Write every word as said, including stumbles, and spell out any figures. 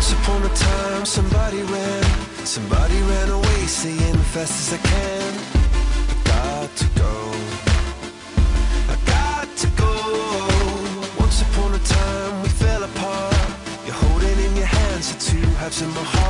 Once upon a time, somebody ran, somebody ran away, saying fast as I can. I got to go, I got to go. Once upon a time, we fell apart. You're holding in your hands the two halves of my heart.